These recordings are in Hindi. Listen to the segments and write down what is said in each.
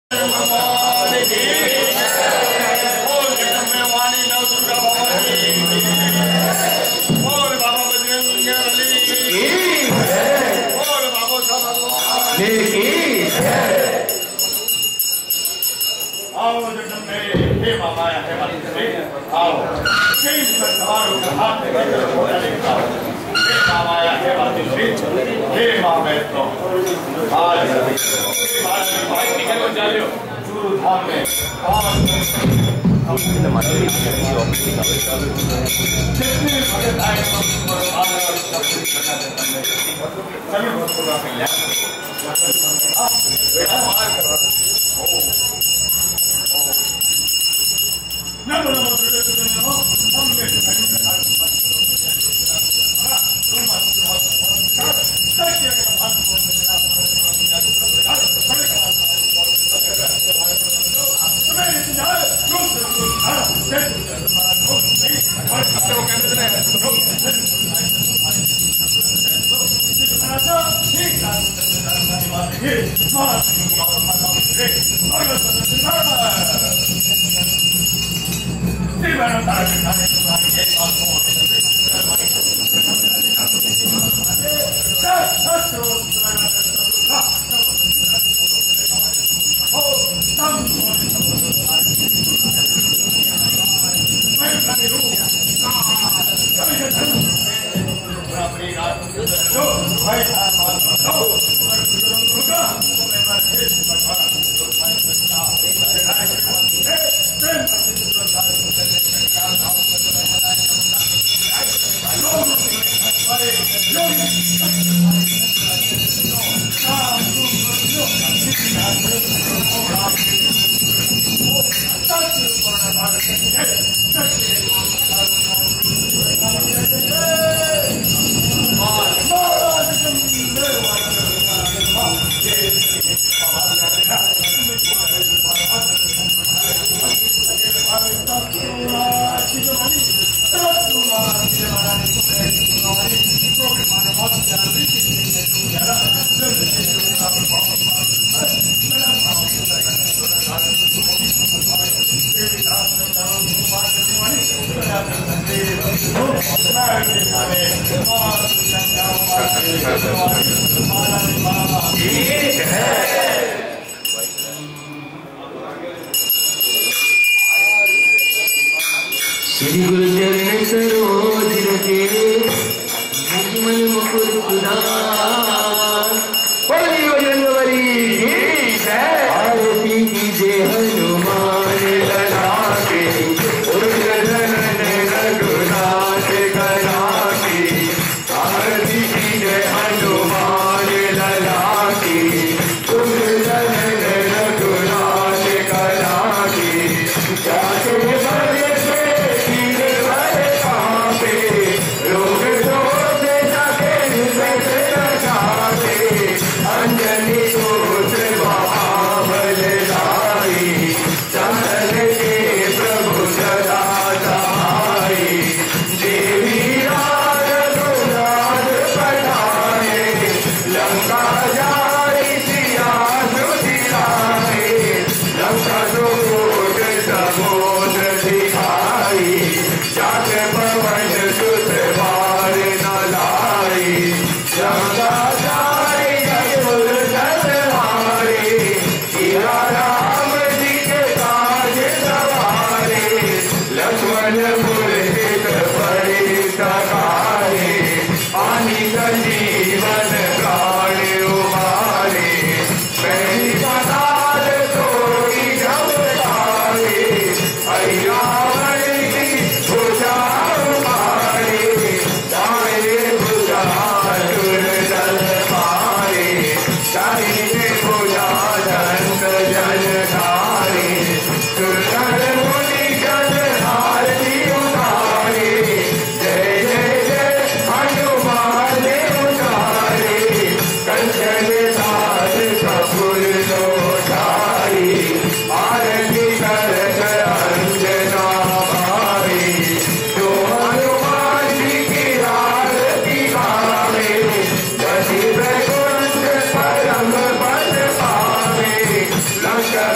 श्री गुरु चरण सरोज रखे मन मुकुर आरती कीजे हनुमान लला के रघुनाथ कला के आरती कीजे हनुमान लला के रघुनाथ कला के जाके लोग तो से जाके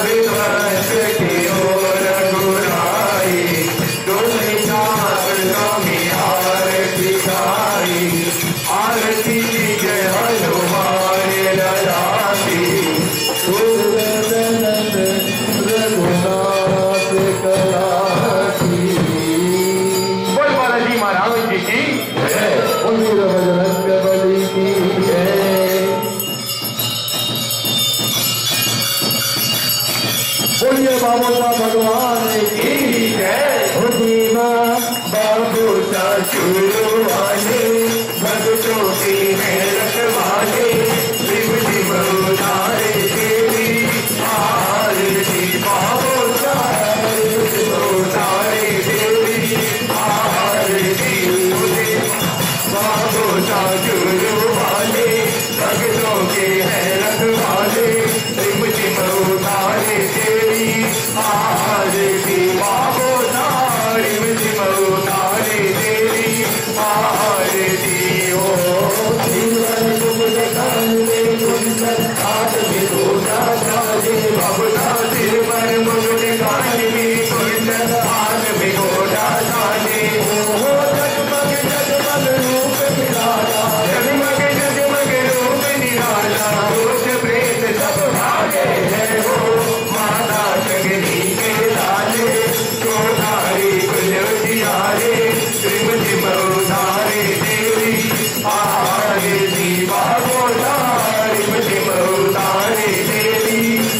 विध्वंस की ओर बुलाई, तुलसी दास स्वामी आरती गाई, आरती जय हनुमान लला की, रघुनाथ कला की। बोल बालाजी महाराज जी की जय, वीर बजरंग बली की जय। बोलिए बाबूसा भगवान की जय। बाबू सा चूरू वाले भक्तों की है रखवाले, शिव शिव उतारे देवी आरती, बाबू सा उतारे देवी आरती, बाबू सा चूरू वाले भक्तों के है रखवाले, शिव शिव उतारे देवी आरती, बाबू सा शिव शिव उतारे देवी आरती। ओ जीवन तुम दिखाने कुंदन हाथ में गोटा डाले, बाबूसा सिर पर मुकुट काले कुंदन हाथ में गोटा डाले, ओ जगमग जगमग रूप निराला, जगमग जगमग रूप निराला, भूत प्रेत सब भागे है वो माता जगनी के लाले, चौधारी कुल उजियारे, शिव शिव उतारे देवी आरती, बाबू शिव शिव उतारे देवी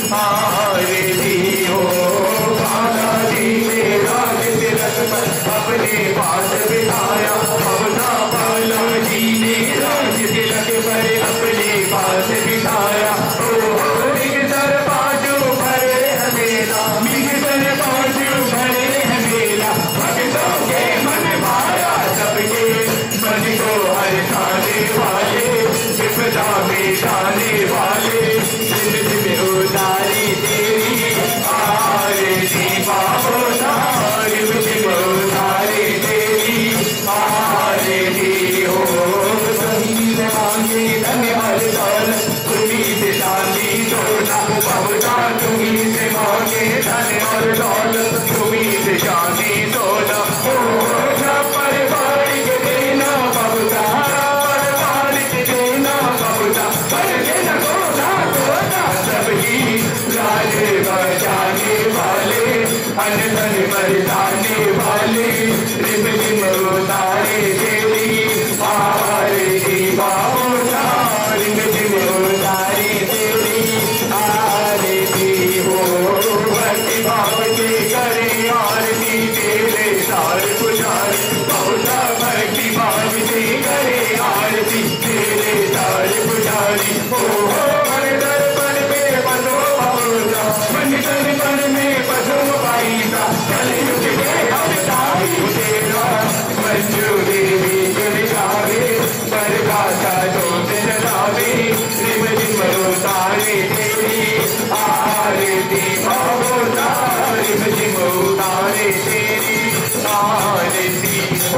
आरती। ओ बालाजी ने राज तिलक पर अपने पास बिठाया, बाबूसा बालाजी ने राज तिलक पर अपने पास बिठाया, ओ मिगसर बाजू भरे हमेला, मिगसर बाजू भरे हमेला, भक्तों के मन भाया सबके मन को हरसाने वाले, विपदा में जाने वाले, जिंदगी उतारी तेरी आरती, बाबूसा शिव शिव उतारे तेरी आरती। हो सही मांगे धन्यवाद दौलत, तुम्हीं से शांति सोना, बाबूसा तुम्हीं से मांगे धन्यवाद दौलत, तुम्हीं से शांति सोना, ओ परिवार के देना बाबूसा, परिवार के देना बाबूसा, पर देना गोदा गोदा सबकी लाज बचाने वाले, अन धन बरसाने वाले, रिम झिम उतारे देवी आरती, बाबूसा रिम झिम उतारे देवी आरती। हो भक्ति भाव से करे आरती तेरे सार पुजारी, बाबूसा भक्ति भाव से करे आरती तेरे सार पुजारी, हो हर दर्पण में बसो बाबूसा, मन दर्पण में बसो बाईसा, कलयुग में अवतारी तेरा, मंजू देवी गुण गावे, बरगाता जोत जलावे, रिम झिम उतारे तेरी आरती, बाबूसा रिम झिम उतारे तेरी आरती। ओ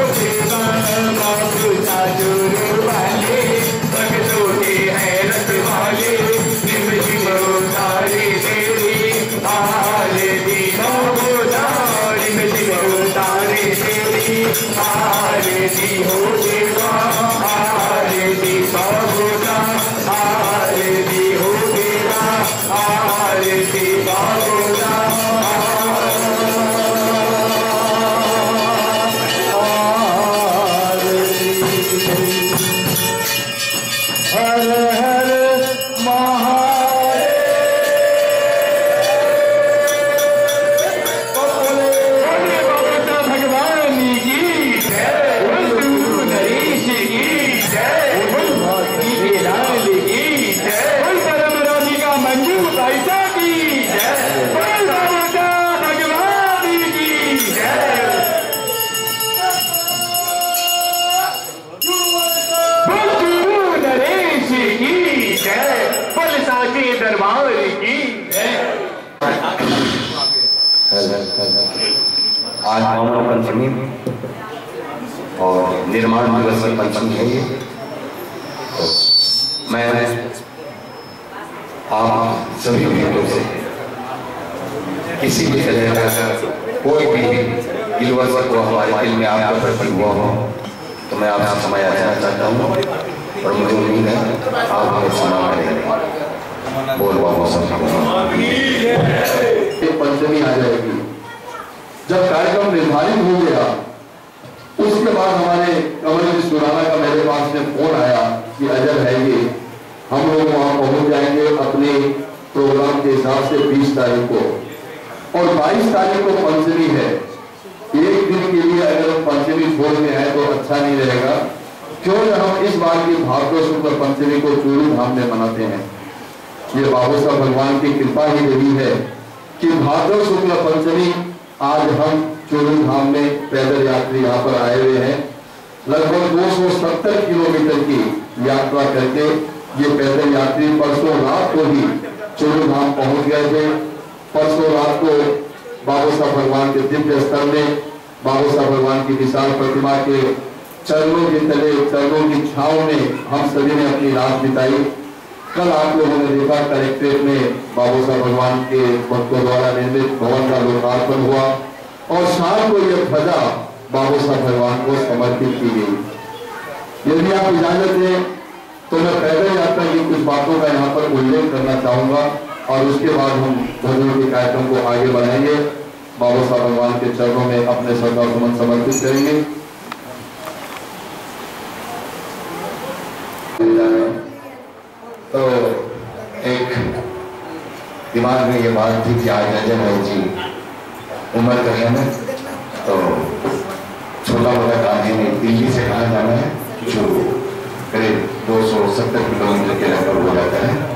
बाबूसा चूरू वाले भक्तों के है रखवाले, रिम झिम उतारे तेरी आरती, बाबूसा रिम झिम उतारे तेरी आरती। हो देवा आरती, बाबूसा आरती, हो देवा आरती, बाबूसा हर हर महादेव। बाबूसा भगवान की जय, नरेश की जय, लाल की जय, परम राधिका मंजू भाईसा की जय, बाबूसा भगवान की जय। नरेश की जय, फल साचे दरबार की जय। आज पावन पंचमी और निर्माण दिवस की पंचमी है ये, तो मैं आप सभी भक्तों से किसी भी तरह का कोई भी गिलवस को हमारे दिल में आपका प्रति हुआ हो तो मैं आपसे क्षमा याचना चाहता हूँ और मुझे उम्मीद है आप हमें क्षमा करेंगे। बोल बाबू सब पंचमी आ जाएगी। जब कार्यक्रम निर्धारित हो गया उसके बाद हमारे कमल सुराना का मेरे पास में फोन आया कि अजय है ये हम लोग वहां पहुंच जाएंगे अपने प्रोग्राम के हिसाब से 20 तारीख को, और 22 तारीख को पंचमी है। एक दिन के लिए अगर हम पंचमी छोड़ के आए तो अच्छा नहीं रहेगा। क्यों हम इस बार की भाद्रव शुक्ल पंचमी को चूरू धाम में मनाते हैं। ये बाबू साहब भगवान की कृपा ही रही है कि भाद्रव शुक्ल पंचमी आज हम चूरू धाम में पैदल यात्री यहाँ पर आए हुए हैं। लगभग 270 किलोमीटर की यात्रा करके ये पैदल यात्री परसों रात को ही चूरू धाम पहुंच गए थे। परसों रात को बाबू साहब भगवान के दिव्य स्थल में बाबू साहब भगवान की विशाल प्रतिमा के चरणों के तले चरणों की छांव में हम सभी ने अपनी रात बिताई। कल आप लोगों ने देखा कलेक्ट्रेट में बाबू साहब भगवान के भक्तों द्वारा निर्मित भवन का लोकार्पण हुआ और शाम को यह ध्वजा बाबू साहब भगवान को समर्पित की गई। यदि आप इजाजत दें तो मैं पैदल यात्रा की कुछ बातों का यहाँ पर उल्लेख करना चाहूंगा और उसके बाद हम ध्वजों के कार्यक्रम को आगे बढ़ाएंगे। बाबू साहब भगवान के चरणों में अपने श्रद्धा सुमन समर्पित करेंगे। तो एक दिमाग में ये बात थी कि आज अजय भाई जी उम्र का है ना, तो छोटा मोटा काम है नहीं, दिल्ली से कहाँ जाना है जो करीब 270 किलोमीटर के लगभग हो जाता है।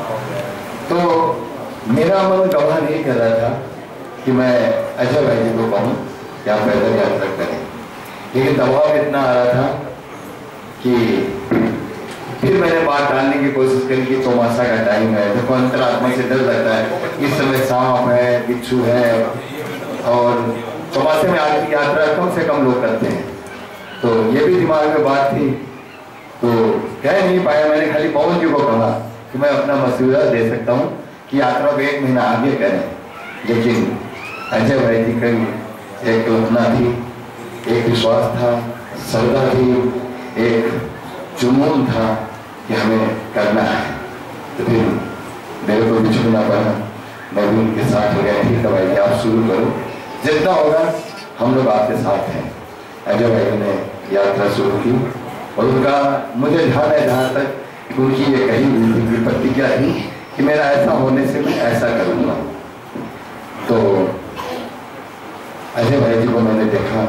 तो मेरा मन गवाह नहीं कर रहा था कि मैं अजय भाई जी को कहूँ क्या पैदल यात्रा करें, लेकिन दबाव इतना आ रहा था कि फिर मैंने बात डालने की कोशिश करी कि चौमासा का टाइम है, देखो अंतरात्मा से डर लगता है, इस समय सांप है बिच्छू है और चौमासे में आदमी यात्रा कम से कम लोग करते हैं। तो ये भी दिमाग में बात थी, तो कह नहीं पाया। मैंने खाली पवन जी को कहा कि मैं अपना मशवरा दे सकता हूँ कि यात्रा को 1 महीना आगे करें, लेकिन अजय भाई जी की एक कल्पना थी, एक विश्वास था, श्रद्धा थी, एक जुनून था कि हमें करना है। तो फिर मेरे को भी छूटना पड़ा, मैं भी उनके साथ हो गया। ठीक है भाई आप शुरू करो, जितना होगा हम लोग आपके साथ हैं। अजय भाई ने यात्रा शुरू की और उनका मुझे ध्यान है जहाँ तक उनकी ये कही हुई प्रतिज्ञा थी कि मेरा ऐसा होने से मैं ऐसा करूँगा। तो अजय भाई जी को मैंने देखा,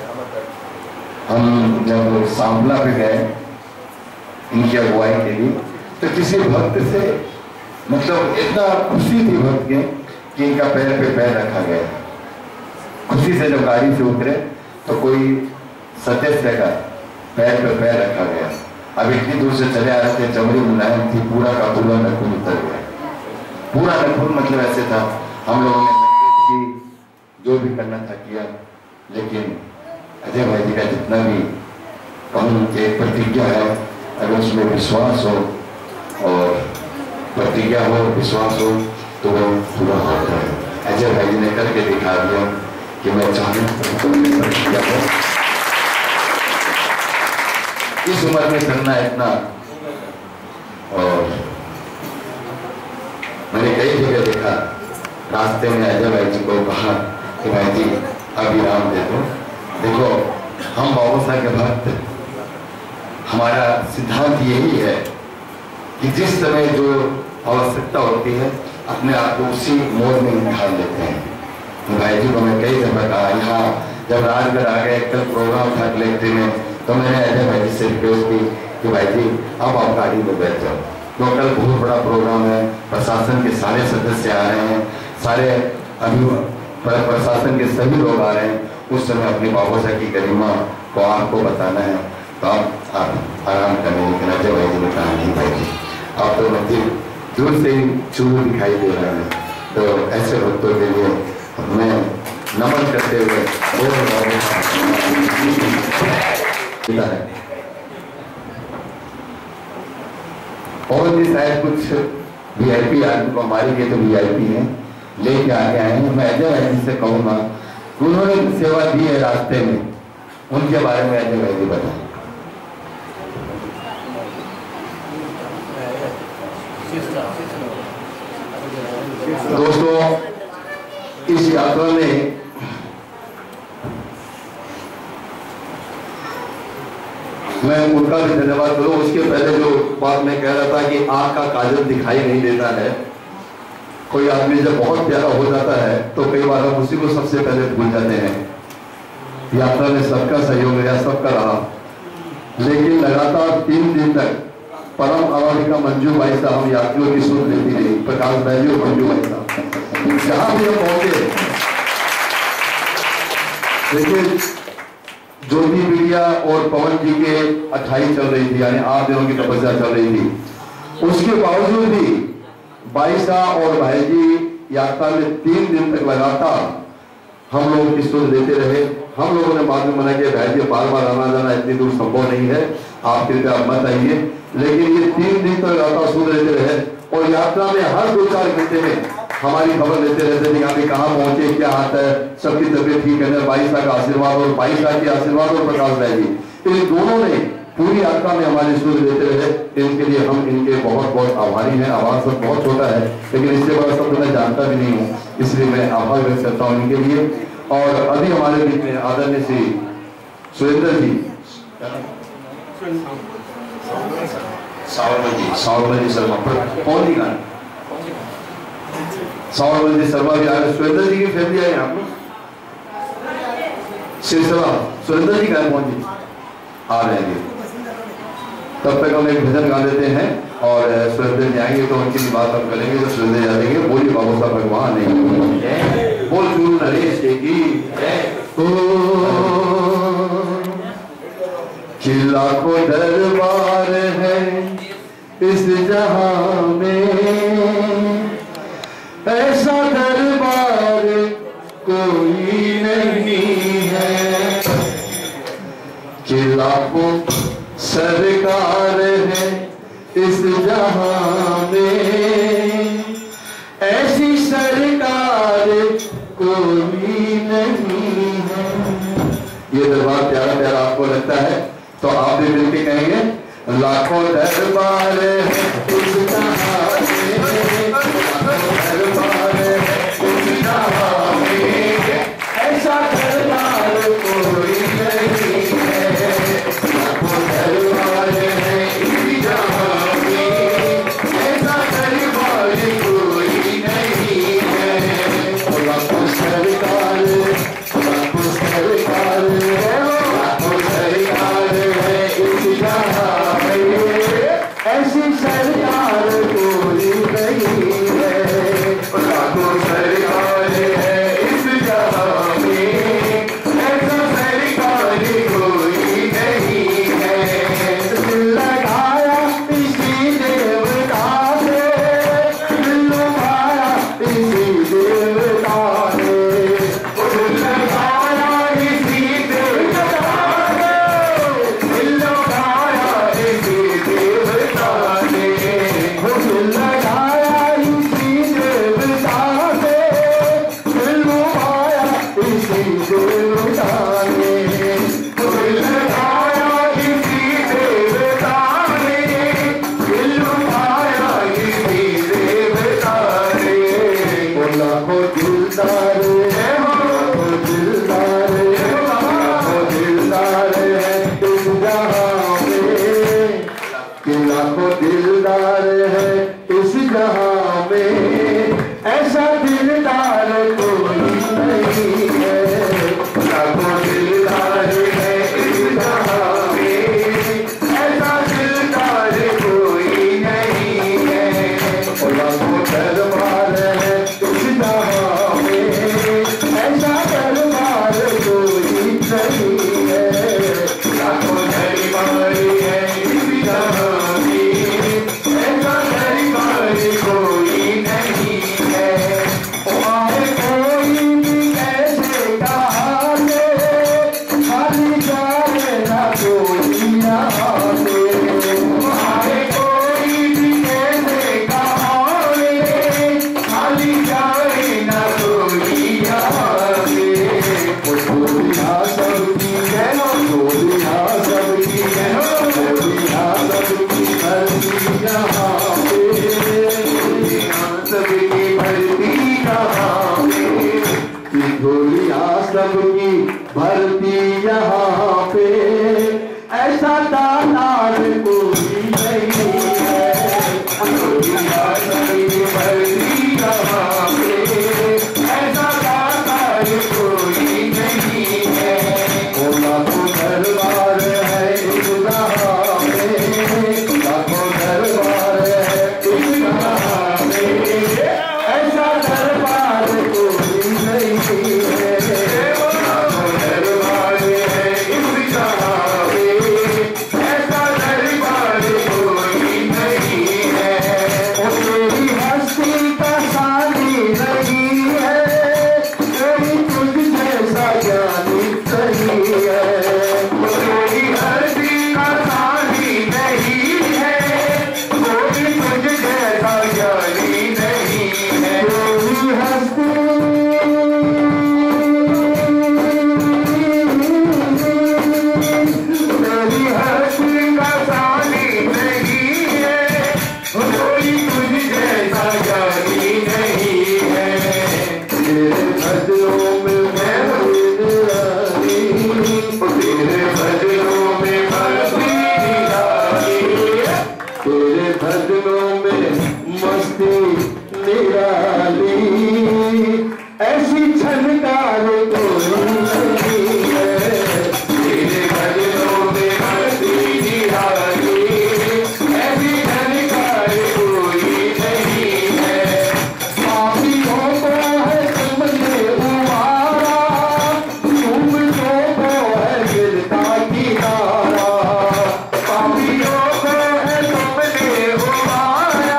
हम जब सांबला पे गए इनकी अगुवाई के लिए, तो किसी भक्त से मतलब इतना खुशी थी भक्त के कि इनका पैर पे पैर रखा गया। खुशी से जब गाड़ी से उतरे तो कोई सदस्य का पैर पे पैर रखा गया। अब इतनी दूर से चले आ रहे थे, चमड़ी मुलायम थी, पूरा का पूरा नखून उतर गया। पूरा नखून मतलब ऐसे था, हम लोगों ने जो भी करना था किया, लेकिन अजय भाई जी का जितना भी कहूँ एक प्रतिज्ञा है, अगर उसमें विश्वास हो और प्रतिज्ञा हो विश्वास हो तो वो पूरा होता है। अजय भाई जी ने करके दिखा दिया कि मैं चाहूँ प्रतिज्ञा हो इस उम्र में करना इतना। और मैंने कई जगह देखा, रास्ते में अजय भाई जी को कहा कि भाई जी अब विराम दे दो। देखो हम बाबू साहब के भक्त, हमारा सिद्धांत यही है कि जिस समय जो आवश्यकता होती है अपने आप को उसी मोड में निकाल लेते हैं। तो भाई जी को मैं कई जगह कहा, यहाँ जब राजगढ़ आ गए कल प्रोग्राम था कलेक्ट्री में, तो मैंने अजय भाई जी से रिक्वेस्ट की कि भाई जी अब आप गाड़ी में बैठ जाओ, तो कल बहुत बड़ा प्रोग्राम है, प्रशासन के सारे सदस्य आ रहे हैं, सारे अभी प्रशासन के सभी लोग आ रहे हैं। उस समय अपनी बाबू साहब की गरिमा को आपको बताना है, तो आप आराम करने। लेकिन अजय भाई जी ने कहा नहीं भाई जी आप तो मंदिर दूर से ही चूरू दिखाई दे रहा है, तो ऐसे भक्तों के लिए मैं नमन करते हुए और भी शायद कुछ VIP आदमी को, हमारे लिए तो VIP है, लेके आके आए हैं। मैं अजय भाई जी से कहूँगा उन्होंने सेवा दी है रास्ते में, उनके बारे में अजय भाई जी बताएं। दोस्तों, इस यात्रा में मैं उनका भी धन्यवाद करूं। उसके पहले जो बात मैं कह रहा था कि आंख का काजल दिखाई नहीं देता है। कोई आदमी जब बहुत प्यारा हो जाता है तो कई बार हम उसी को सबसे पहले भूल जाते हैं। यात्रा में सबका सहयोग रहा, सबका रहा, लेकिन लगातार 3 दिन तक परम आराधिका मंजू भाई साहब हम यात्रियों की सुन लेती रही। प्रकाश भाई जी और मंजू भाई साहब जहां भी हम पहुंचे, देखिए ज्योति मीडिया और पवन जी के 28 चल रही थी, यानी 8 दिनों की तपस्या चल रही थी। उसके बावजूद भी भाई साहब और भाई जी यात्रा में 3 दिन तक लगातार हम लोगों की सुध लेते रहे। हम लोगों ने बाद में मना किया, भाई जी बार बार आना जाना इतनी दूर संभव नहीं है, आप कृपया मत आइए। लेकिन ये 3 दिन तक लगातार सुध लेते रहे और यात्रा में हर 2-4 घंटे में हमारी खबर लेते रहते थे कि अभी कहाँ पहुंचे, क्या हाथ है, सबकी तबीयत ठीक है। भाई साहब का आशीर्वाद और भाई साहब के आशीर्वाद और प्रकाश भाई जी, इन दोनों ने पूरी यात्रा में हमारी सुध लेते रहे। इनके लिए हम इनके बहुत बहुत आभारी हैं। आभार सब बहुत छोटा है, लेकिन इससे बड़ा शब्द मैं जानता भी नहीं हूँ, इसलिए मैं आभार व्यक्त करता हूँ इनके लिए। और अभी हमारे बीच में आदरणीय श्री सुरेंद्र जी, सावरमल जी शर्मा, कौन जी गाना, सावरमल जी शर्मा भी आ रहे। सुरेंद्र जी की फैमिली है यहाँ पर, सिलसिला सुरेंद्र जी का है, कौन जी आ रहे हैं। तब तक हम एक भजन गा लेते हैं और सुरेंद्र जी आएंगे तो उनकी बात हम करेंगे। तो सुरेंद्र जी आएंगे, बोलिए बाबू साहब भगवान नहीं बोल गुरु नरेश की कि लाखों दरबार है इस जहां में, ऐसा दरबार कोई नहीं है कि लाखों सरकार है इस जहां में, ऐसी सरकार कोई नहीं है। ये दरबार प्यारा प्यारा आपको लगता है तो आप भी मिलके कहेंगे, लाखों दरबार है इस जहां में, दरबार है इस जहां में, ऐसा दरबार कोई नहीं है। लाखों दरबार है इस जहां में, ऐसा दरबार कोई नहीं है। लाखों सरकार, लाखों सरकार, लाखों सरकार है इस जहां में, ऐसी सरकार कोई नहीं है। लाखों सरकार है इस जहां में, ऐसा सरकार कोई नहीं है। दिल लगाया इसी देवता से, दिल लगाया इसी देवता ने, सबकी भरती यहाँ पे, ऐसा दातार कोई नहीं है। दुनिया सबकी भरती यहाँ पे, ऐसा दातार कोई नहीं है। लाखों दरबार है इस जहां में, लाखों दरबार है इस जहां में, ऐसा दरबार कोई नहीं है। लाखों दरबार है इस जहां में, ऐसा दरबार कोई नहीं है। और तेरी हस्ती का सानी नहीं है, कोई तुझ जैसा ज्ञानी नहीं है। तेरी हस्ती का सानी नहीं है, कोई तुझ जैसा ज्ञानी नहीं है। तेरी हस्ती का सानी नहीं है, कोई तुझ जैसा ज्ञानी नहीं है। तेरे भजनों में मैं निराली, तेरे भजनों में मस्ती निराली, तेरे भजनों में मस्ती निराली, ऐसी झनकार कोई नहीं है। तेरे भजनों में मस्ती निराली, ऐसी झनकार कोई नहीं है। पापियों को है तुमने उबारा, तुमको को है गिरता किनारा। पापियों को है तुमने उबारा,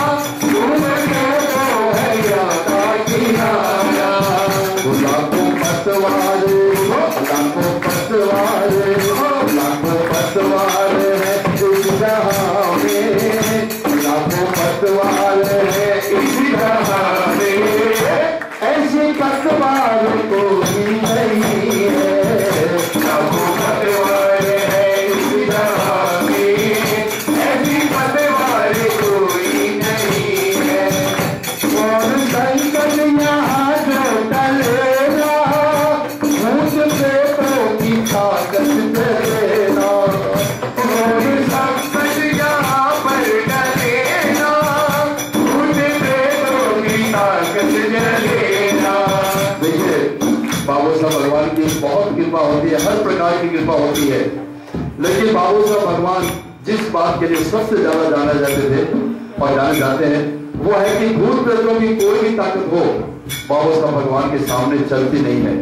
तुमको को है गिरता किनारा। लाखों पतवार, लाखों पतवार, लाखों पतवार है इस जहां में, लाखों पतवार है इस जहां में, ऐसे पतवार कोई नहीं है। लाखों पतवार है इस जहां में, ऐसी पतवार कोई नहीं है। और संकट यहाँ जो टलेगा, भूत प्रेतों की ताकत चलेगा। और संकट यहाँ पर टलेगा, भूत प्रेतों की ताकत चलेगा। देखिए बाबू साहब भगवान की बहुत कृपा होती है, हर प्रकार की कृपा होती है, लेकिन बाबू साहब भगवान जिस बात के लिए सबसे ज्यादा जाना जाते थे और जाने जाते हैं, वो है कि भूत प्रेतों की कोई भी ताकत हो, बाबू साहब भगवान के सामने चलती नहीं है।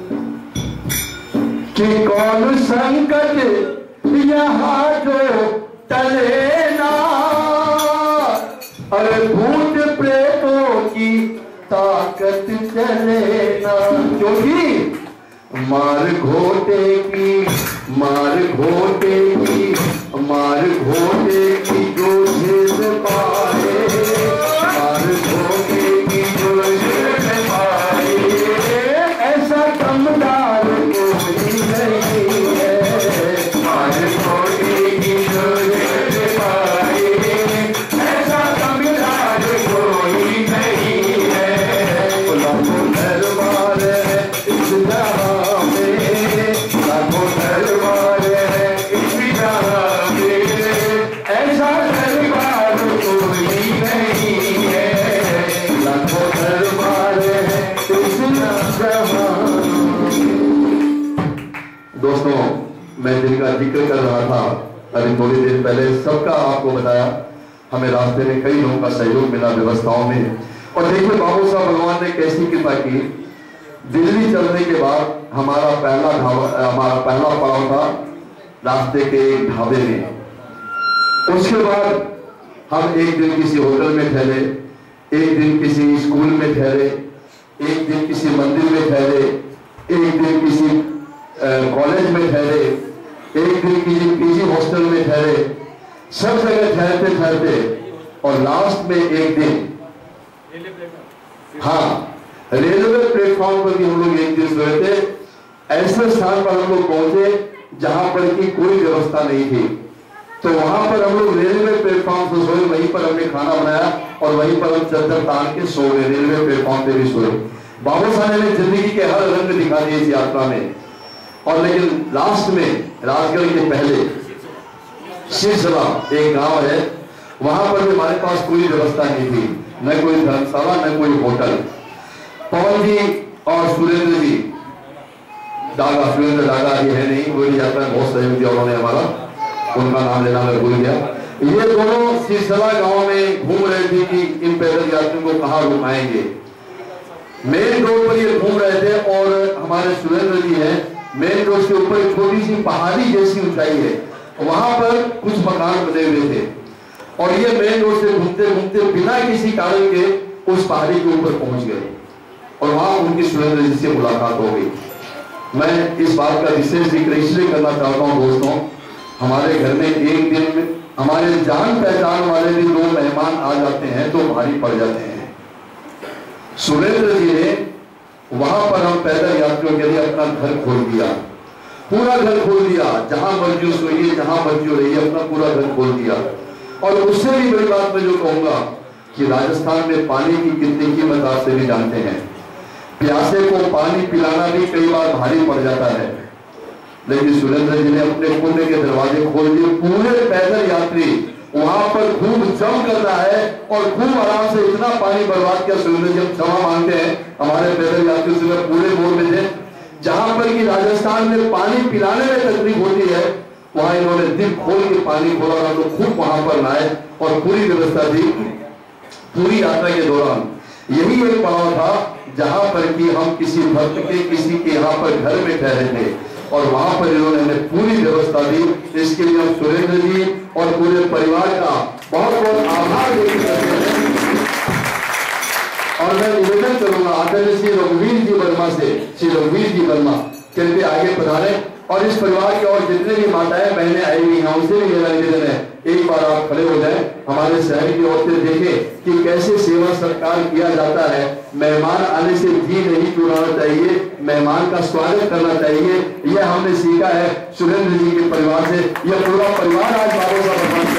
कि कौन संकट यहाँ जो टले ना, अरे भूत प्रेतों की ताकत चले ना। क्योंकि मार घोटे की, मार घोटे की, मार घोटे की जो झेल पाए, मार घोटे की जो झेल पाए, ऐसा कमदार कोई नहीं है। मार घोटे की जो झेल पाए, ऐसा कमदार कोई नहीं है। लाखों दरबार है इस जहां में, लाखों दरबार है इस जहां में, ऐसा दरबार कोई नहीं है। लाखों दरबार है इस जहां। दोस्तों मैं जिनका जिक्र कर रहा था अभी थोड़ी देर पहले, सबका आपको बताया, हमें रास्ते में कई लोगों का सहयोग मिला व्यवस्थाओं में। और देखिए बाबू साहब भगवान ने कैसी कृपा की। दिल्ली चलने के बाद हमारा पहला पड़ाव था रास्ते के एक ढाबे में। उसके बाद हम एक दिन किसी होटल में ठहरे, एक दिन किसी स्कूल में ठहरे, एक दिन किसी मंदिर में ठहरे, एक दिन किसी कॉलेज में ठहरे, एक दिन किसी पीजी हॉस्टल में ठहरे, सब जगह ठहरते ठहरते और लास्ट में एक दिन, हाँ, रेलवे प्लेटफॉर्म पर भी हम लोग एक दिन सोए थे। ऐसे स्थान पर हम लोग पहुंचे जहां पर की कोई व्यवस्था नहीं थी, तो वहां पर हम लोग रेलवे प्लेटफॉर्म से सोए, वहीं पर हमने खाना बनाया और वहीं पर हम चद्दर तान के सो गए, रेलवे प्लेटफॉर्म पे भी सोए। बाबू साहब ने जिंदगी के हर रंग दिखा दिए इस यात्रा में। और लेकिन लास्ट में राजगढ़ के पहले शीर्षला एक गांव है, वहां पर भी हमारे पास कोई व्यवस्था नहीं थी, न कोई धर्मशाला न कोई होटल। पवन जी और सुरेंद्र जी डागा, सुरेंद्र डागा ये है नहीं, कोई यात्रा में बहुत सहयोग दिया उन्होंने हमारा, उनका नाम लेना मैं भूल गया। ये दोनों शीर्षला गांव में घूम रहे थे कि इन पैदल यात्रियों को कहाँ रुकाएंगे। मेन रोड पर ये घूम रहे थे और हमारे सुरेंद्र जी हैं, मेन रोड से ऊपर एक छोटी सी पहाड़ी जैसी ऊंचाई है, वहां पर कुछ मकान बने हुए थे और ये मेन रोड से घूमते घूमते बिना किसी कारण के उस पहाड़ी के ऊपर पहुंच गए और वहां उनकी सुरेंद्र जी से मुलाकात हो गई। मैं इस बात का विशेष जिक्र इसलिए करना चाहता हूं दोस्तों, हमारे घर में एक दिन में हमारे जान पहचान वाले भी दो मेहमान आ जाते हैं तो भारी पड़ जाते हैं। सुरेंद्र जी ने वहां पर हम पैदल यात्रियों के लिए अपना घर खोल दिया, पूरा घर खोल दिया, जहां मर्जी सोइए जहां मर्जी रहिए, अपना पूरा घर खोल दिया। और उससे भी बड़ी बात मैं जो कहूंगा कि राजस्थान में पानी की कितनी कीमत आप सभी जानते हैं। प्यासे को पानी पिलाना भी कई बार भारी पड़ जाता है, लेकिन सुरेंद्र जी ने अपने पुण्य के दरवाजे खोल दिए। पूरे पैदल यात्री वहां पर खूब जम कर रहा है और खूब आराम से इतना पानी बर्बाद किया। सुरेंद्र जी हम क्षमा मांगते हैं, हमारे पैदल यात्री सुबह पूरे मोड़ में थे, जहां पर कि राजस्थान में पानी पिलाने में तकलीफ होती है, वहां इन्होंने दिल खोल के पानी खोला तो खूब वहां पर नहाए और पूरी व्यवस्था थी। पूरी यात्रा के दौरान यही एक पड़ाव था जहां पर कि हम किसी भक्त के किसी के यहाँ पर घर में ठहरे थे और वहां पर इन्होंने हमें पूरी व्यवस्था दी। इसके लिए हम सुरेंद्र जी और पूरे परिवार का बहुत बहुत आभार व्यक्त करते हैं। और मैं निवेदन करूंगा आदरणीय श्री रघुवीर जी वर्मा से, श्री रघुवीर जी वर्मा कृपया आगे पधारे और इस परिवार के और जितने भी माताएं बहनें आई हुई हैं उनसे भी मेरा निवेदन है, एक बार आप खड़े हो जाएं, हमारे शहर की औरतें देखें कि कैसे सेवा सत्कार किया जाता है। मेहमान आने से जी नहीं चुराना चाहिए, मेहमान का स्वागत करना चाहिए, यह हमने सीखा है सुरेंद्र जी के परिवार से। यह पूरा परिवार आज बाबू साहब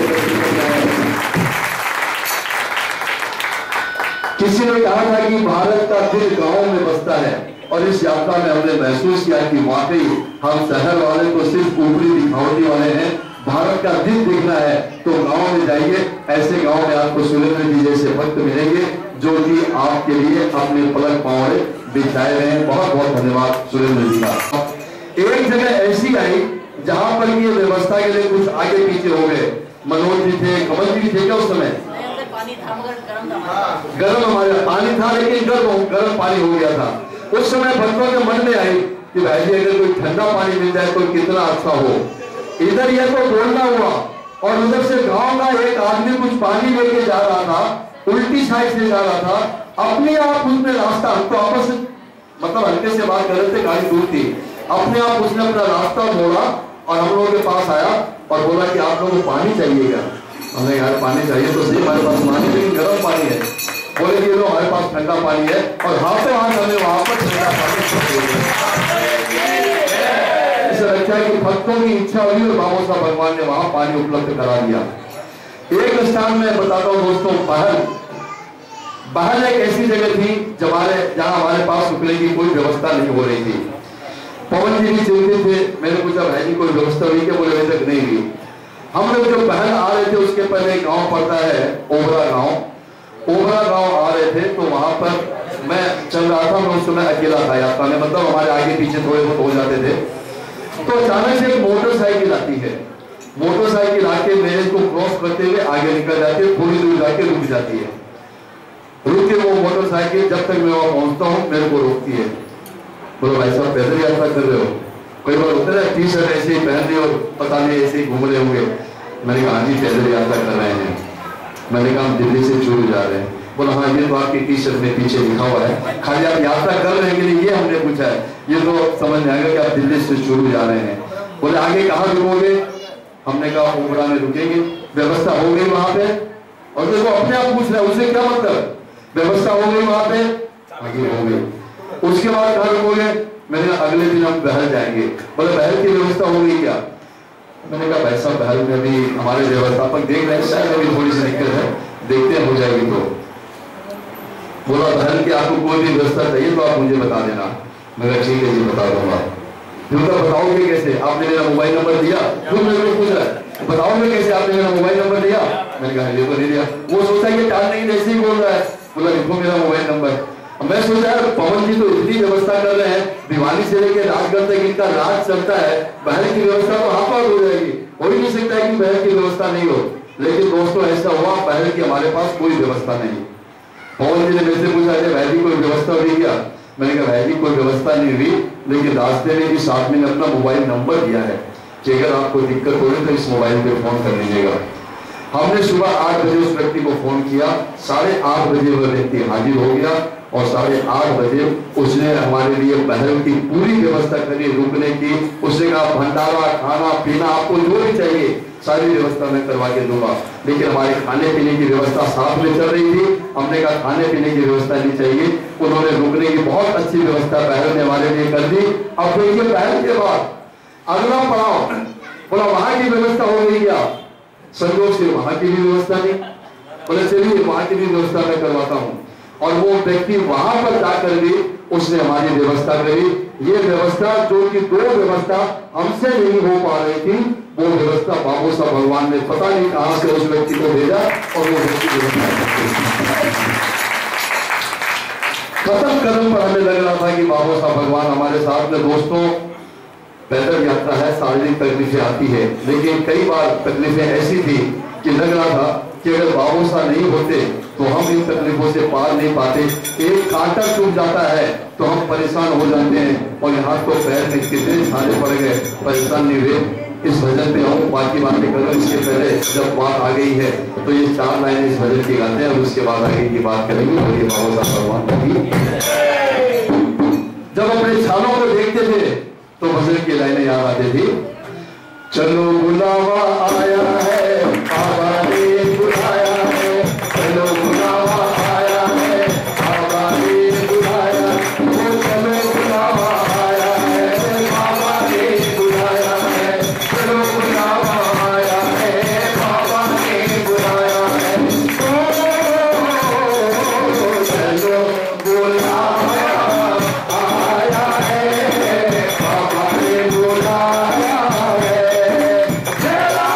किसी ने कहा था कि भारत का दिल गांव में बसता है और इस यात्रा में हमने महसूस किया कि वाकई हम शहर वाले तो सिर्फ ऊपरी दिखावटी वाले हैं, भारत का दिल देखना है तो गांव में जाइए। ऐसे गांव में आपको सुरेंद्र जी जैसे भक्त मिलेंगे जो कि आपके लिए अपने पलक पांव बिछाए रहे हैं। बहुत बहुत धन्यवाद सुरेंद्र जी का। एक जगह ऐसी आई जहां पर ये व्यवस्था के लिए कुछ आगे पीछे हो गए। मनोज जी थे, कमल जी थे क्या उस समय? पानी था मगर गर्म हमारे पानी था, लेकिन गर्म पानी हो गया था। उस समय भक्तों के मन में आई कि भाई जी अगर कोई ठंडा पानी मिल जाए तो कितना अच्छा हो। इधर ये तो दौड़ना हुआ और उधर से गांव का एक आदमी कुछ पानी लेके जा रहा था, उल्टी साइड से जा रहा था, अपने आप उसने रास्ता, हम तो आपस मतलब हल्के से बात कर रहे थे, गाड़ी दूर थी, अपने आप उसने अपना रास्ता मोड़ा और हम लोगों के पास आया और बोला कि आप लोगों को पानी चाहिएगा। हमने यार पानी चाहिए तो सही, हमारे पास पानी लेकिन गर्म पानी है। बोले कि हमारे पास ठंडा पानी है और हाथों हाथ हमें वहां पर ठंडा पानी इसे रखा कि भक्तों की इच्छा हुई और बाबू साहब भगवान ने वहां पानी उपलब्ध करा दिया। एक स्थान में बताता हूँ दोस्तों, बहल एक ऐसी जगह थी जहां हमारे पास रुकने की कोई व्यवस्था नहीं हो रही थी। पवन जी भी चिंतित थे, मैंने पूछा भाई जी कोई व्यवस्था हुई क्या? बोले अभी तक नहीं हुई। हम लोग जो बहल आ रहे थे उसके पहले एक गांव पड़ता है ओबरा गांव आ रहे थे तो वहां पर मैं चल रहा था, मैं उस समय अकेला था यात्रा में, मतलब हमारे आगे पीछे थोड़े बहुत हो जाते थे। तो अचानक से एक मोटरसाइकिल आती है, मोटरसाइकिल आके मेरे को क्रॉस करते हुए आगे निकल जाती है, थोड़ी दूर जाके रुक जाती है। रुक के वो मोटरसाइकिल जब तक मैं वहां पहुंचता हूँ मेरे को रोकती है। बोलो भाई साहब पैदल यात्रा कर रहे हो? कई बार होता है टी शर्ट ऐसे ही पहन रहे और पता नहीं ऐसे ही घूम रहे होंगे। मैंने कहा हाँ जी पैदल यात्रा कर रहे हैं। मैंने कहा हम दिल्ली से चूरू जा रहे हैं। बोला हाँ ये तो आपकी टी शर्ट में पीछे लिखा हुआ है, खाली आप यात्रा कर रहे हैं कि नहीं ये हमने पूछा है, ये तो समझ में आएगा कि आप दिल्ली से चूरू जा रहे हैं। बोले आगे कहाँ रुकोगे? हमने कहा ओबरा में रुकेंगे। व्यवस्था हो गई वहां पे? और देखो अपने आप पूछ रहे, उससे क्या मतलब? व्यवस्था हो गई वहां पे? आगे हो गई। उसके बाद कहाँ रुकोगे? मैंने कहा अगले दिन हम बहल जाएंगे। बोले बहल की व्यवस्था हो गई क्या? मैंने कहा भाई साहब बहल में भी हमारे व्यवस्थापक देख रहे हैं, शायद अभी थोड़ी सी दिक्कत है, देखते हैं हो जाएगी। तो बोला बहन की आपको कोई भी व्यवस्था चाहिए तो आप मुझे बता देना। मैं कहा ठीक है जी बता दूंगा। फिर तो बताओगे कैसे, आपने मेरा मोबाइल नंबर दिया, फिर मेरे को पूछा बताओगे कैसे, आपने मेरा मोबाइल नंबर दिया। मैंने कहा ये तो नहीं दिया। वो सोचा कि टाल नहीं ऐसे ही बोल रहा है, बोला लिखो मेरा मोबाइल नंबर। मैं सोचा यार पवन जी तो इतनी व्यवस्था कर रहे हैं, भिवानी से लेकर राजगढ़ तक इनका राज चलता है, बहन की व्यवस्था तो हाथ हो जाएगी, हो ही नहीं सकता है कि बहन की व्यवस्था नहीं हो। लेकिन दोस्तों ऐसा हुआ, बहन की हमारे पास कोई व्यवस्था नहीं। पवन जी ने मेरे से पूछा भाई जी कोई व्यवस्था हुई क्या। मैंने कहा भाई जी कोई व्यवस्था नहीं हुई, लेकिन रास्ते में भी साथ में अपना मोबाइल नंबर दिया है कि अगर आपको दिक्कत हो तो इस मोबाइल पे फोन कर लीजिएगा। हमने सुबह 8 बजे उस व्यक्ति को फोन किया, 8:30 बजे वह व्यक्ति हाजिर हो गया और 8:30 बजे उसने हमारे लिए बहन की पूरी व्यवस्था करी रुकने की। उसने कहा भंडारा खाना पीना आपको जो भी चाहिए सारी व्यवस्था मैं करवा के दूंगा। लेकिन हमारे खाने पीने की व्यवस्था साथ में चल रही थी, हमने कहा खाने पीने की व्यवस्था नहीं चाहिए। उन्होंने रुकने की बहुत अच्छी व्यवस्था बहन ने हमारे लिए कर दी। अब देखिए बहन के बाद अगला पड़ाव, बोला वहां की व्यवस्था हो गई क्या। संयोग से वहां की भी व्यवस्था नहीं। बोले चलिए वहां की भी व्यवस्था मैं करवाता हूं। और वो व्यक्ति वहां पर जाकर भी उसने हमारी व्यवस्था करी। ये व्यवस्था जो कि 2 व्यवस्था हमसे नहीं हो पा रही थी, वो व्यवस्था बाबू साहब भगवान ने पता नहीं कहां से उस व्यक्ति को भेजा और वो व्यक्ति व्यवस्था कदम कदम पर हमें लग रहा था कि बाबू साहब भगवान हमारे साथ में। दोस्तों पैदल यात्रा है, शारीरिक तकलीफें आती है, लेकिन कई बार तकलीफें ऐसी थी कि लग रहा था कि अगर बाबू साहब नहीं होते तो हम इन तकलीफों से पार नहीं पाते। एक कांटा टूट जाता है तो हम परेशान हो जाते हैं और यहाँ तो पैर में कितने छाले पड़ गए, परेशान नहीं हुए। इस भजन पे आऊँ, बाकी बातें करो। इसके पहले जब बात आ गई है तो ये 4 लाइनें इस भजन की गाते हैं और उसके बाद आगे की बात करेंगे। और ये बाबू साहब भगवान की जब अपने छालों को देखते थे तो भजन की लाइनें याद आती थी। चलो बुलावा आया है, बाबा ने बुलाया है, चलो बुलावा आया है, बाबा ने बुलाया, चलो बुलावा आया है, बाबा ने बुलाया है, चलो बुलावा आया है, बाबा ने बुलाया है, चलो बुलावा आया है, बाबा ने बुलाया है।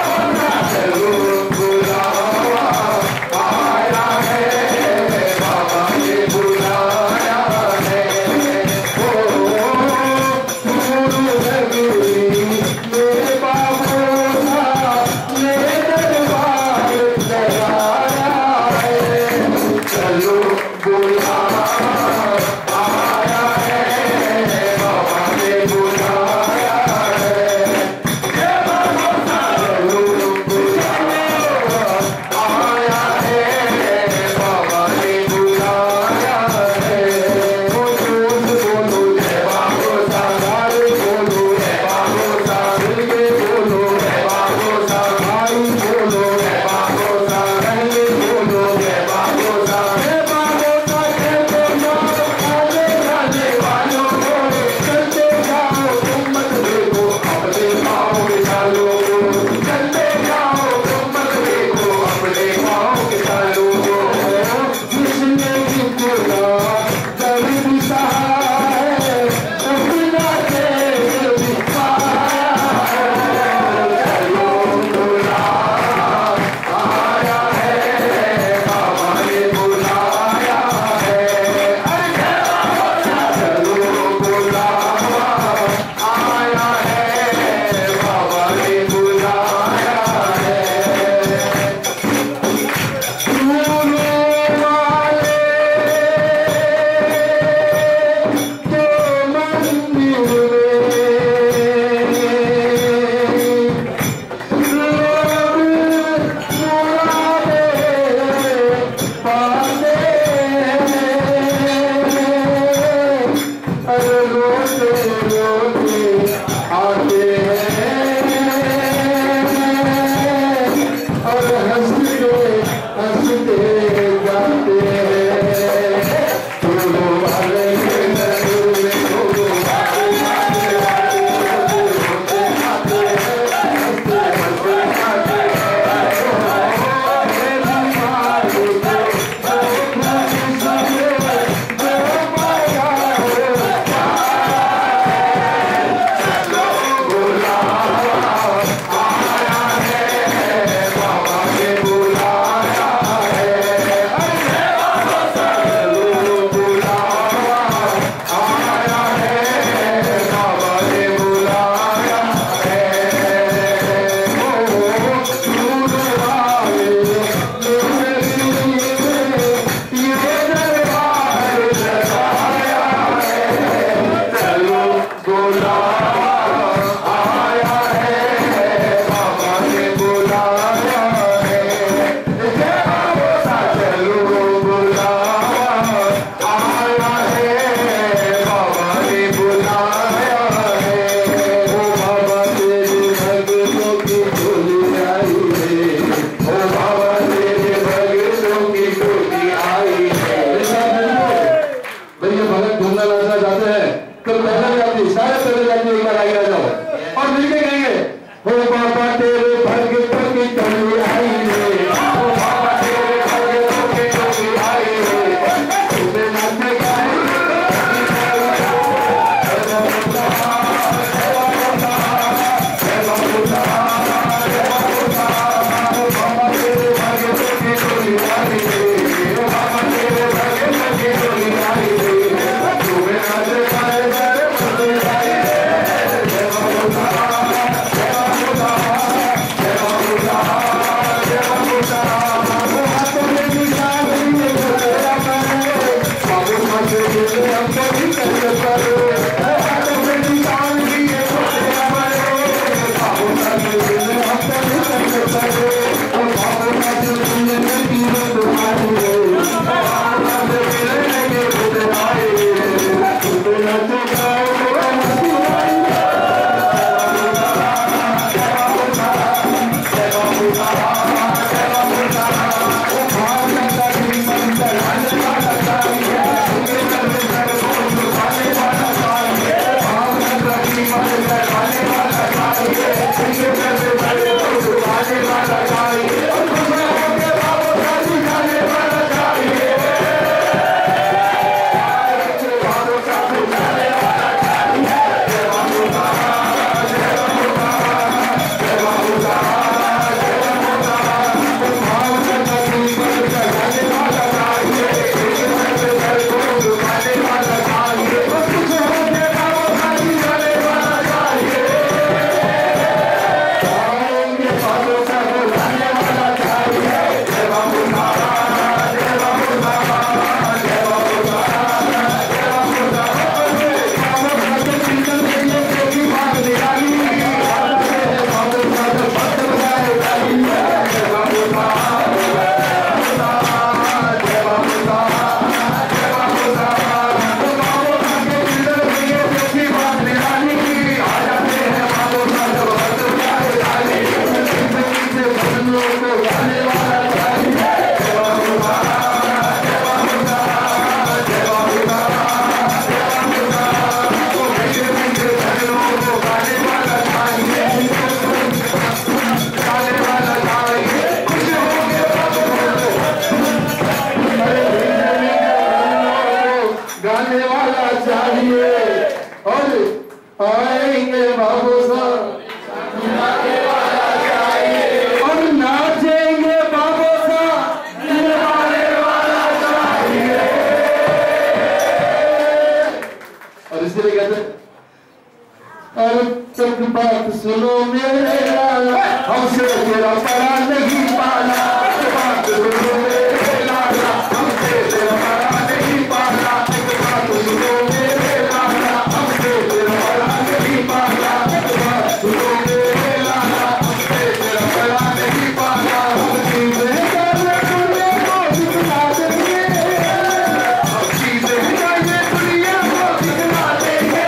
और इसलिए कहते अरे तक बात सुनो मेरे लाला, हमसे तेरा परा नहीं पाला, बात सुनो मेरे लाला, हमसे तेरा परा नहीं पाला, बात सुनो मेरे लाला, हमसे तेरा परा नहीं पाला, बात सुनो मेरे लाला, हमसे तेरा परा नहीं पाला। हम चीजें करने दुनिया को दिखला देंगे, हम चीजें करने दुनिया को दिखला देंगे,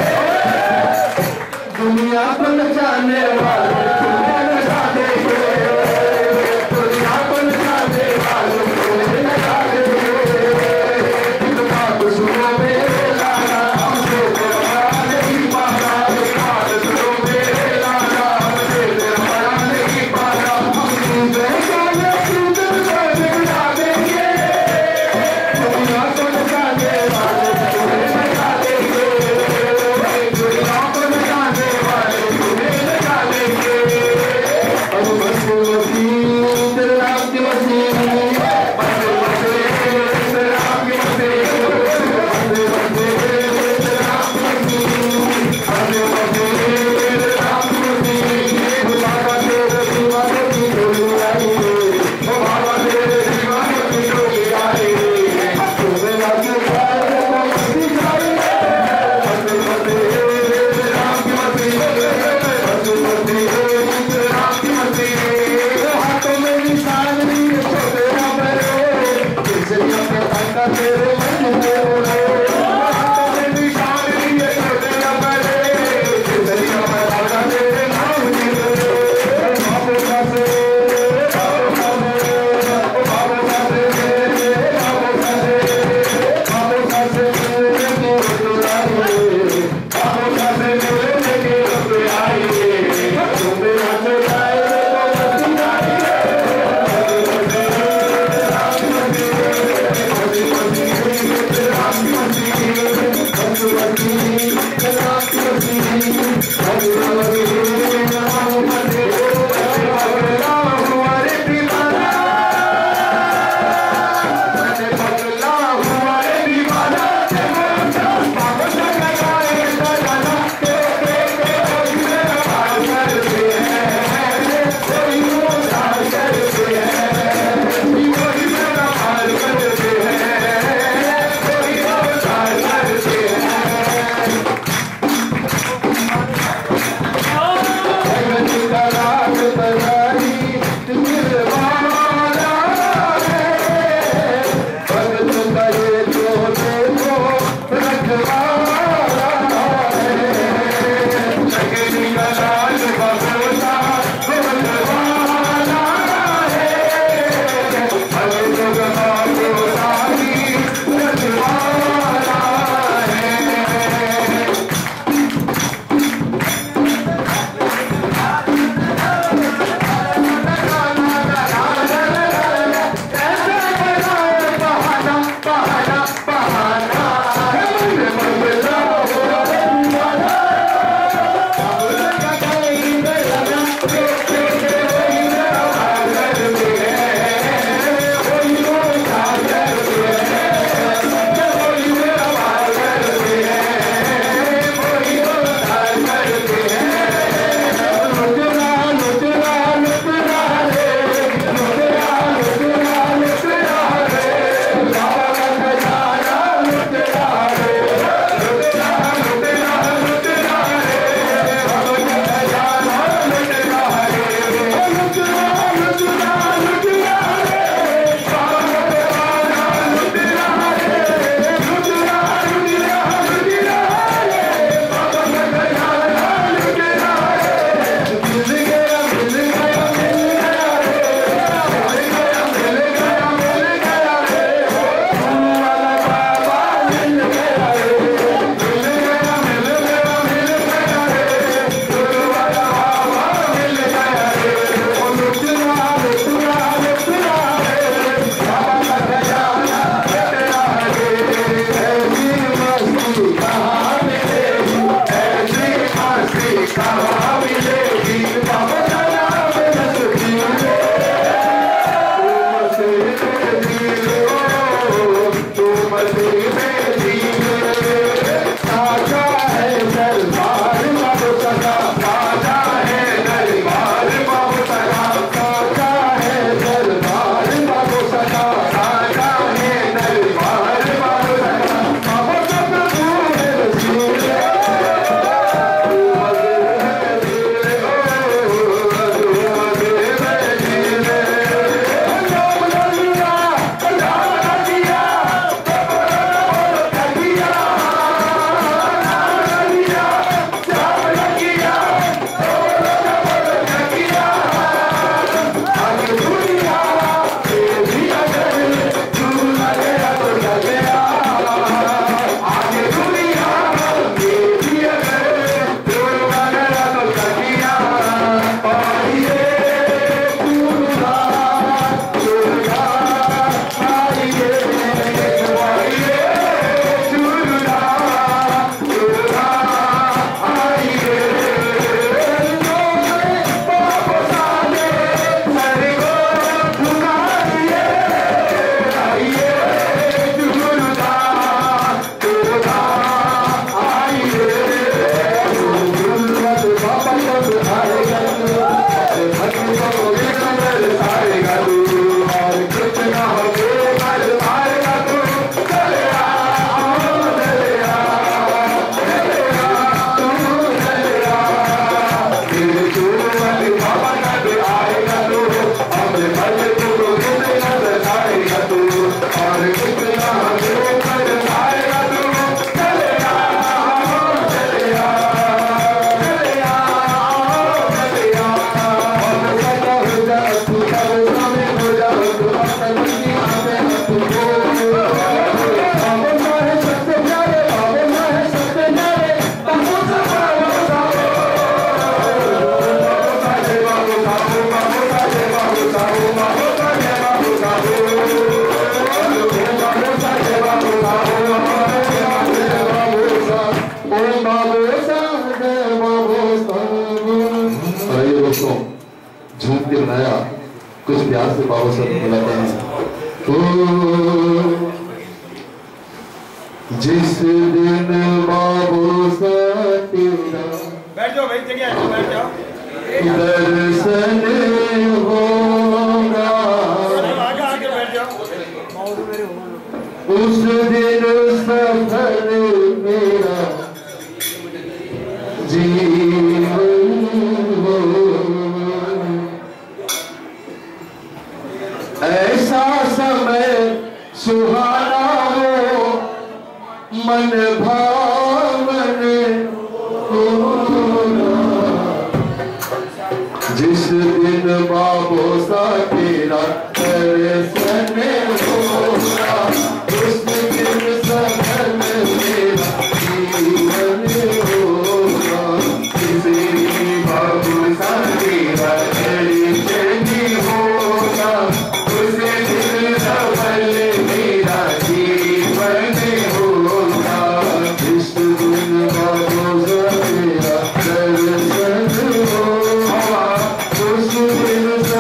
दुनिया को नचाने वाले तुम्हें नचा देंगे, दुनिया को नचाने वाले तुम्हें नचा देंगे। एक बात सुनो मेरे लाला, हमसे तेरा परा नहीं पाला, बात सुनो मेरे लाला, हमसे तेरा परा नहीं पाला। हम चीजें करने दुनिया को दिखला देंगे, दुनिया को नचाने वाले तुम्हें नचा देंगे, दुनिया को नचाने वाले तुम्हें नचा देंगे। अब बस वसीम तेरे नाम की वसीम, बस वसीम तेरे नाम की वसीम, बस वसीम तेरे नाम की वसीम, बस वसीम तेरे नाम की वसीम। बाबा तेरे दीवाने की डोली आई, ओ बाबा तेरे दीवाने की डोली आई, तुम्हें लाके जाए तो मस्ती जाए, बस वसीम तेरे नाम की वसीम, बस वसीम तेरे नाम की वसीम। हाथों में निशान लिए छोटे ना बड़े, किसलिए अपने ताका तेरे मन में उड़े, हाथों में निशान लिए छोटे ना बड़े, किसलिए अपने ताका तेरे नाम में उड़े। बाबू का से बाबू का से बाबू का से बाबू का से बाबू का से मेरे की रुलाई, बाबू का से मेरे की रुलाई, तुम्हें नाच जाए तो मस्ती जाए, आइए दोस्तों, झूम के बनाया कुछ प्यार से बाबा साहब बुलाते हैं। जिस दिन बाबू सा तेरा बैठ जाओ भाई, जगह बैठ जाओ, दर्शन होगा, आगे बैठ जाओ। उस दिन सफल मेरा जीवन हो, ऐसा समय सुहाना हो, मन भावन होगा, जिस दिन बाबू सा तेरा दर्शन होगा, उस दिन सफल मेरा जीवन होगा। किसी बाबू सा तेरा दर्शन होगा, उस दिन सफल मेरा जीवन होगा, जिस दिन बाबू सा तेरा दर्शन होगा, उस दिन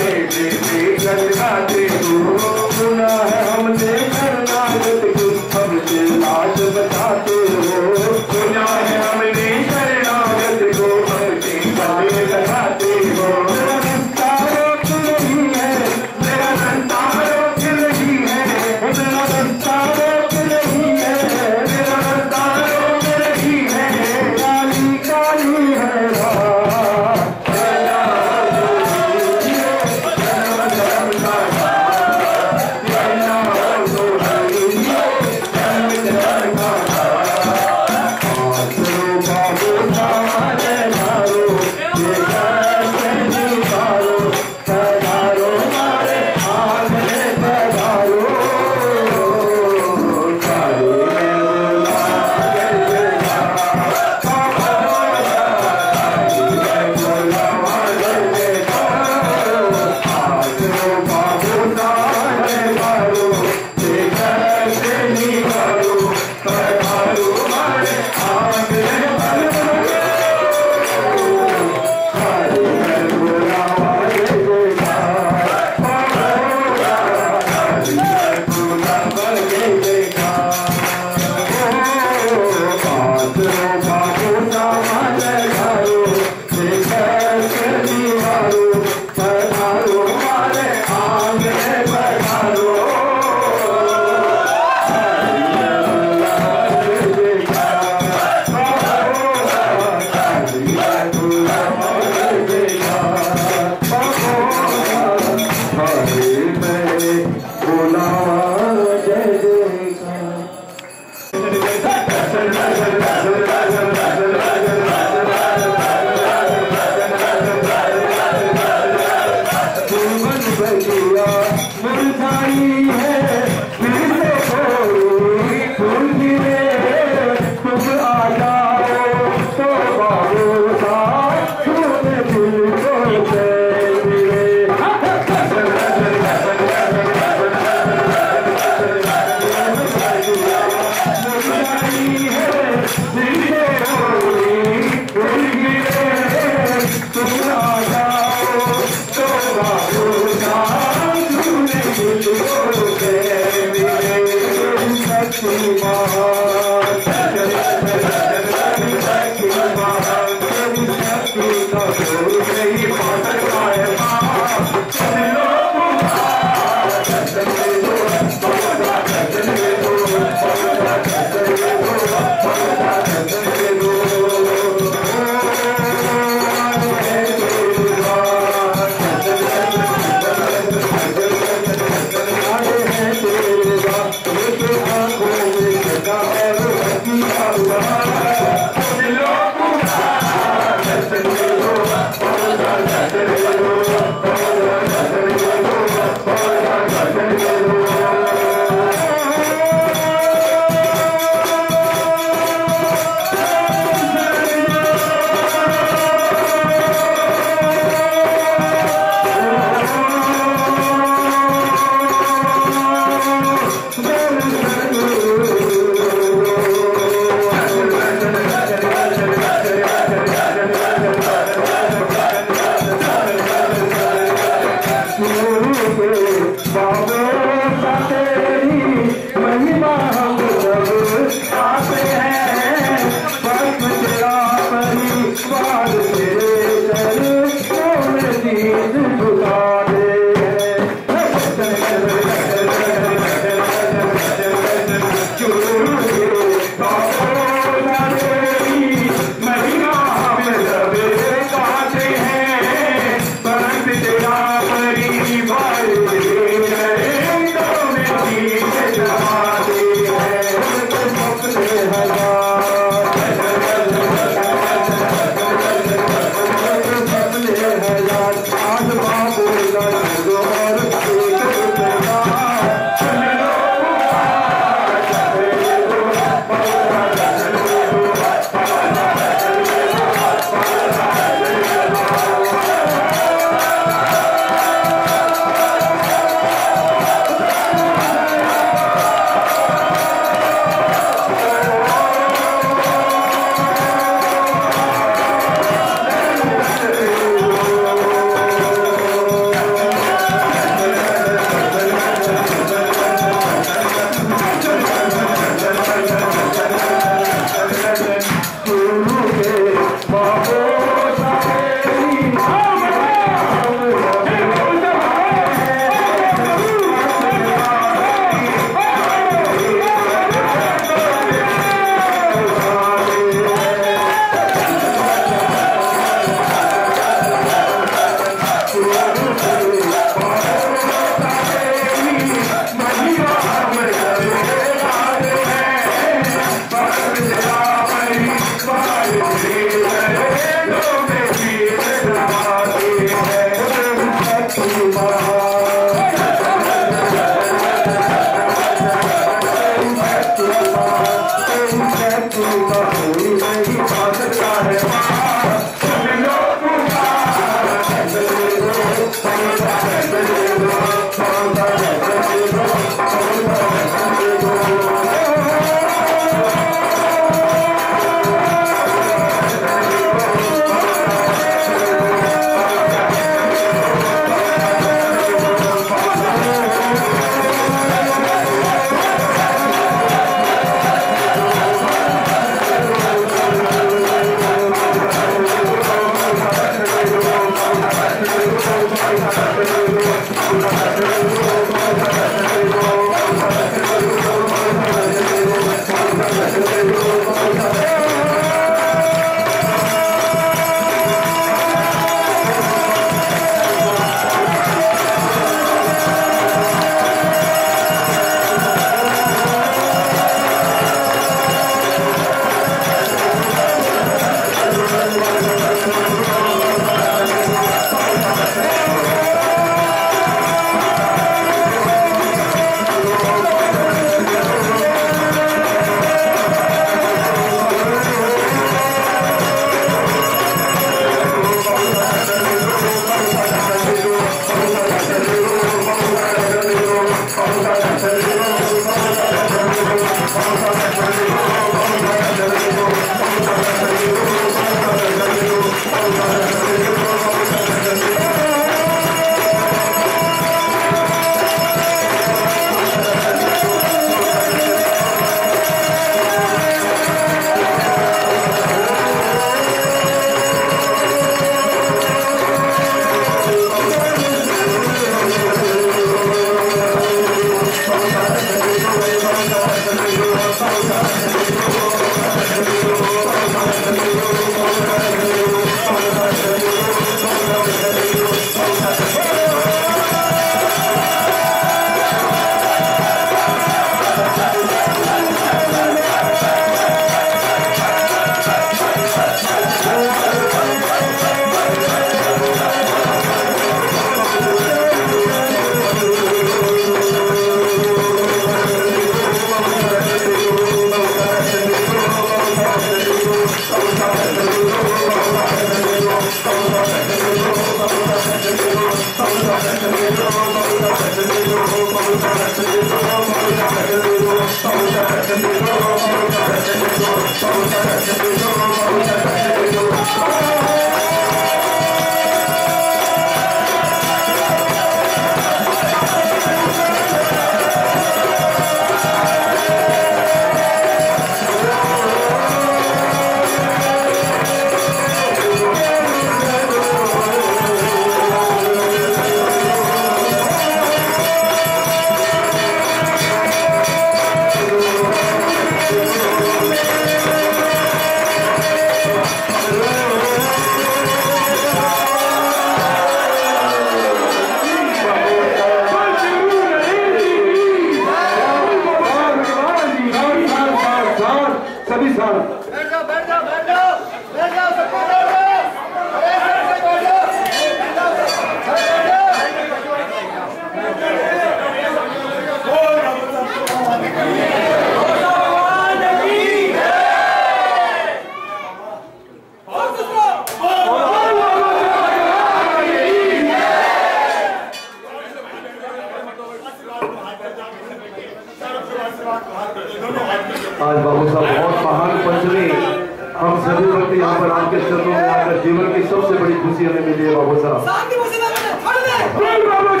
आज बाबू साहब बहुत महान पंचमी हम सभी वक्त यहाँ पर आपके चरणों में आकर जीवन की सबसे बड़ी खुशी हमें मिली है बाबू साहब।